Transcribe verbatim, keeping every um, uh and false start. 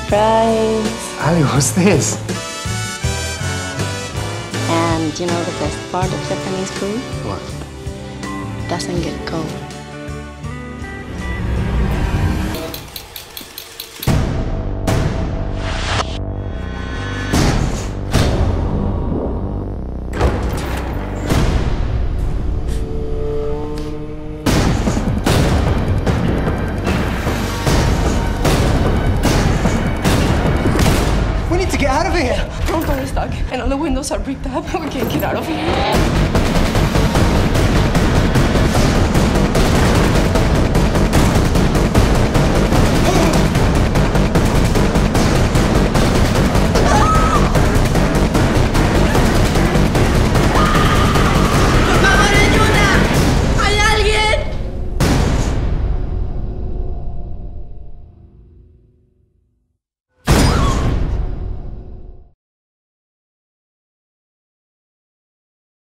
Surprise! Ali, what's this? And you know the best part of Japanese food? What? Doesn't get cold. We need to get out of here! Front door is stuck, and all the windows are bricked up. We can't get out of here.